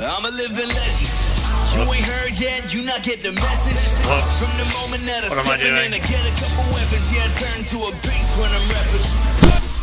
I'm a living legend. You ain't heard yet, you not get the message. From the moment that I step in and I get a couple weapons, yeah, I turn to a beast when I'm rapping.